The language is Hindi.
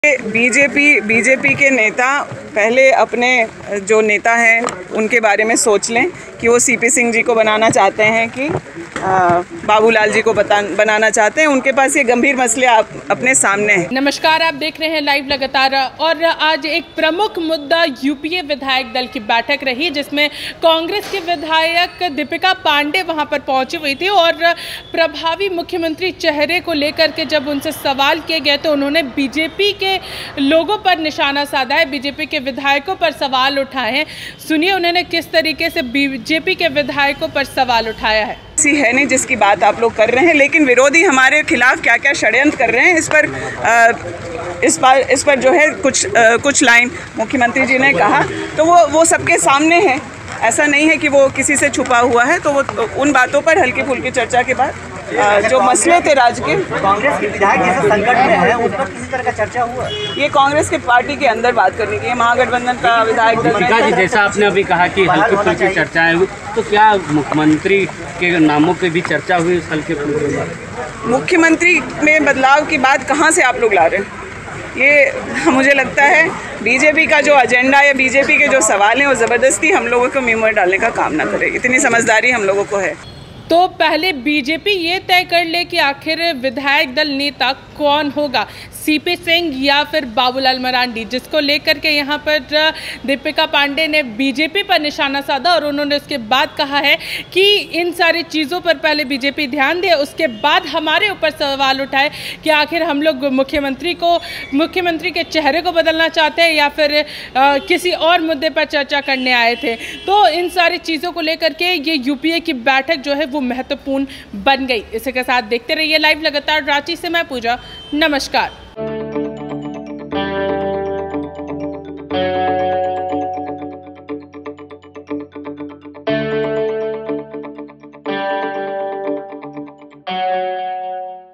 बीजेपी के नेता पहले अपने जो नेता हैं उनके बारे में सोच लें कि वो सीपी सिंह जी को बनाना चाहते हैं कि बाबूलाल जी को बनाना चाहते हैं। उनके पास ये गंभीर मसले अपने सामने हैं। नमस्कार, आप देख रहे हैं लाइव लगातार। और आज एक प्रमुख मुद्दा यूपीए विधायक दल की बैठक रही, जिसमें कांग्रेस के विधायक दीपिका पांडे वहां पर पहुंची हुई थी और प्रभावी मुख्यमंत्री चेहरे को लेकर के जब उनसे सवाल किए गए तो उन्होंने बीजेपी के लोगों पर निशाना साधा है, बीजेपी के विधायकों पर सवाल उठाए हैं। सुनिए उन्होंने किस तरीके से बीजेपी के विधायकों पर सवाल उठाया है। ऐसी है नहीं जिसकी बात आप लोग कर रहे हैं, लेकिन विरोधी हमारे खिलाफ क्या क्या षड्यंत्र कर रहे हैं इस पर जो है कुछ लाइन मुख्यमंत्री जी ने कहा तो वो सबके सामने है। ऐसा नहीं है कि वो किसी से छुपा हुआ है। तो वो उन बातों पर हल्की फुल्की चर्चा के बाद जो मसले थे राज्य के, कांग्रेस के विधायक जैसे संकट में है उस पर किसी तरह का चर्चा हुआ? ये कांग्रेस के पार्टी के अंदर बात करने की, महागठबंधन का विधायक दल जी, जैसा आपने अभी कहा कि हल्की फुल्की चर्चाएं हुई, तो क्या मुख्यमंत्री के नामों की भी चर्चा हुई उस हल्के फुल्के? मुख्यमंत्री में बदलाव की बात कहाँ से आप लोग ला रहे हैं? ये मुझे लगता है बीजेपी का जो एजेंडा या बीजेपी के जो सवाल हैं वो ज़बरदस्ती हम लोगों को मुंह में डालने का काम ना करे। इतनी समझदारी हम लोगों को है। तो पहले बीजेपी ये तय कर ले कि आखिर विधायक दल नेता कौन होगा, सीपी सिंह या फिर बाबूलाल मरांडी, जिसको लेकर के यहाँ पर दीपिका पांडे ने बीजेपी पर निशाना साधा और उन्होंने उसके बाद कहा है कि इन सारी चीज़ों पर पहले बीजेपी ध्यान दे, उसके बाद हमारे ऊपर सवाल उठाए कि आखिर हम लोग मुख्यमंत्री के चेहरे को बदलना चाहते हैं या फिर किसी और मुद्दे पर चर्चा करने आए थे। तो इन सारी चीज़ों को लेकर के ये यूपीए की बैठक जो है वो महत्वपूर्ण बन गई। इसी के साथ देखते रहिए लाइव लगातार। रांची से मैं पूजा, नमस्कार।